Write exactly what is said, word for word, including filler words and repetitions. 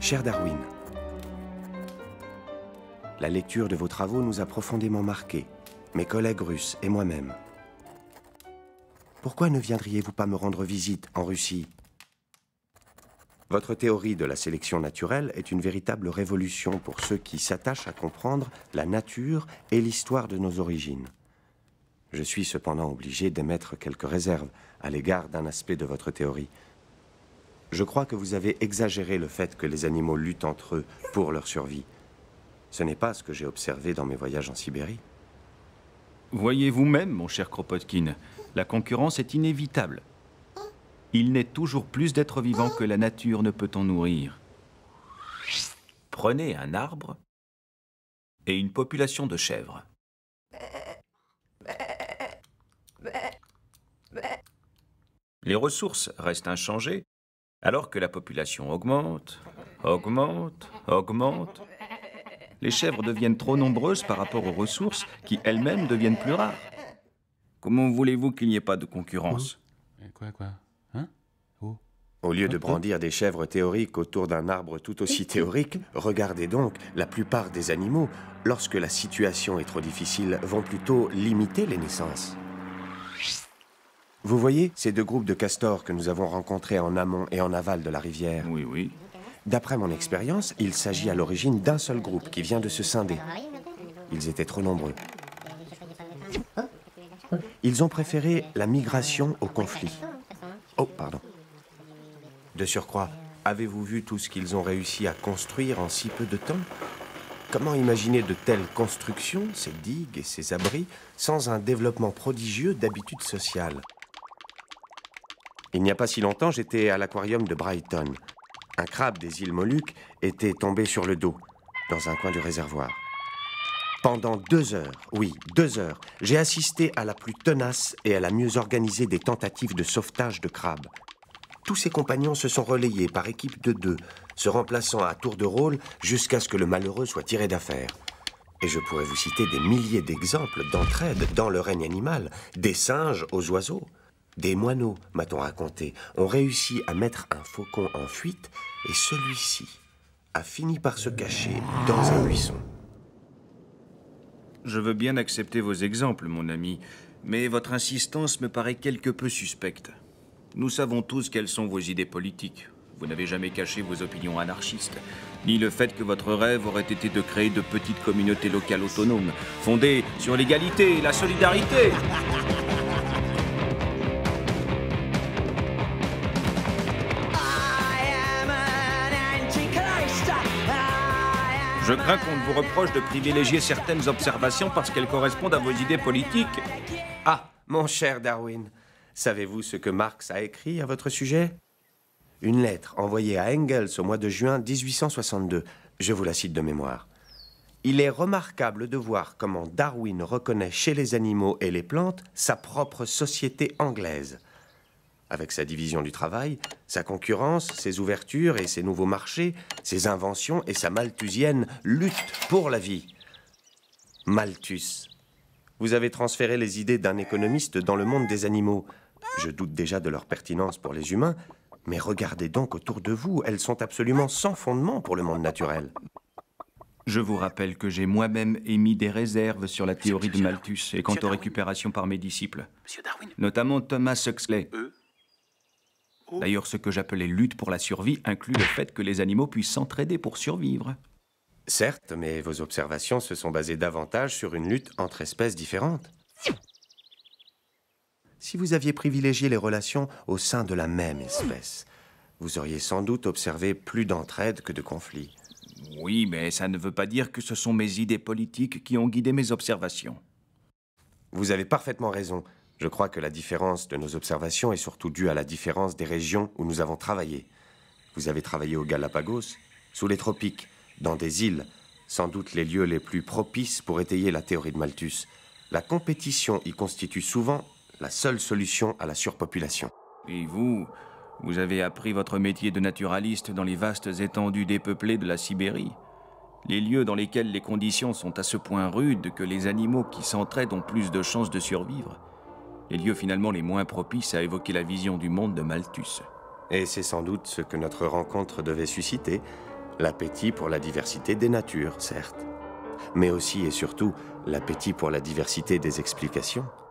Cher Darwin, la lecture de vos travaux nous a profondément marqués, mes collègues russes et moi-même. Pourquoi ne viendriez-vous pas me rendre visite en Russie? Votre théorie de la sélection naturelle est une véritable révolution pour ceux qui s'attachent à comprendre la nature et l'histoire de nos origines. Je suis cependant obligé d'émettre quelques réserves à l'égard d'un aspect de votre théorie. Je crois que vous avez exagéré le fait que les animaux luttent entre eux pour leur survie. Ce n'est pas ce que j'ai observé dans mes voyages en Sibérie. Voyez vous-même, mon cher Kropotkin, la concurrence est inévitable. Il naît toujours plus d'êtres vivants que la nature ne peut en nourrir. Prenez un arbre et une population de chèvres. Les ressources restent inchangées, alors que la population augmente, augmente, augmente. Les chèvres deviennent trop nombreuses par rapport aux ressources qui elles-mêmes deviennent plus rares. Comment voulez-vous qu'il n'y ait pas de concurrence? Quoi, quoi? Hein? Oh. Au lieu de brandir des chèvres théoriques autour d'un arbre tout aussi théorique, regardez donc, la plupart des animaux, lorsque la situation est trop difficile, vont plutôt limiter les naissances. Vous voyez ces deux groupes de castors que nous avons rencontrés en amont et en aval de la rivière? Oui, oui. D'après mon expérience, il s'agit à l'origine d'un seul groupe qui vient de se scinder. Ils étaient trop nombreux. Ils ont préféré la migration au conflit. Oh, pardon. De surcroît, avez-vous vu tout ce qu'ils ont réussi à construire en si peu de temps? Comment imaginer de telles constructions, ces digues et ces abris, sans un développement prodigieux d'habitudes sociales? Il n'y a pas si longtemps, j'étais à l'aquarium de Brighton. Un crabe des îles Moluques était tombé sur le dos, dans un coin du réservoir. Pendant deux heures, oui, deux heures, j'ai assisté à la plus tenace et à la mieux organisée des tentatives de sauvetage de crabes. Tous ses compagnons se sont relayés par équipe de deux, se remplaçant à tour de rôle jusqu'à ce que le malheureux soit tiré d'affaire. Et je pourrais vous citer des milliers d'exemples d'entraide dans le règne animal, des singes aux oiseaux. Des moineaux, m'a-t-on raconté, ont réussi à mettre un faucon en fuite et celui-ci a fini par se cacher dans un buisson. Je veux bien accepter vos exemples, mon ami, mais votre insistance me paraît quelque peu suspecte. Nous savons tous quelles sont vos idées politiques. Vous n'avez jamais caché vos opinions anarchistes, ni le fait que votre rêve aurait été de créer de petites communautés locales autonomes, fondées sur l'égalité et la solidarité. Je crains qu'on ne vous reproche de privilégier certaines observations parce qu'elles correspondent à vos idées politiques. Ah, mon cher Darwin, savez-vous ce que Marx a écrit à votre sujet? Une lettre envoyée à Engels au mois de juin mille huit cent soixante-deux. Je vous la cite de mémoire. Il est remarquable de voir comment Darwin reconnaît chez les animaux et les plantes sa propre société anglaise. Avec sa division du travail, sa concurrence, ses ouvertures et ses nouveaux marchés, ses inventions et sa malthusienne lutte pour la vie. Malthus. Vous avez transféré les idées d'un économiste dans le monde des animaux. Je doute déjà de leur pertinence pour les humains, mais regardez donc autour de vous, elles sont absolument sans fondement pour le monde naturel. Je vous rappelle que j'ai moi-même émis des réserves sur la théorie de Malthus et quant aux récupérations par mes disciples, notamment Thomas Huxley. D'ailleurs, ce que j'appelais lutte pour la survie inclut le fait que les animaux puissent s'entraider pour survivre. Certes, mais vos observations se sont basées davantage sur une lutte entre espèces différentes. Si vous aviez privilégié les relations au sein de la même espèce, vous auriez sans doute observé plus d'entraide que de conflits. Oui, mais ça ne veut pas dire que ce sont mes idées politiques qui ont guidé mes observations. Vous avez parfaitement raison. Je crois que la différence de nos observations est surtout due à la différence des régions où nous avons travaillé. Vous avez travaillé aux Galapagos, sous les tropiques, dans des îles, sans doute les lieux les plus propices pour étayer la théorie de Malthus. La compétition y constitue souvent la seule solution à la surpopulation. Et vous, vous avez appris votre métier de naturaliste dans les vastes étendues dépeuplées de la Sibérie. Les lieux dans lesquels les conditions sont à ce point rudes que les animaux qui s'entraident ont plus de chances de survivre. Les lieux finalement les moins propices à évoquer la vision du monde de Malthus. Et c'est sans doute ce que notre rencontre devait susciter. L'appétit pour la diversité des natures, certes, mais aussi et surtout l'appétit pour la diversité des explications.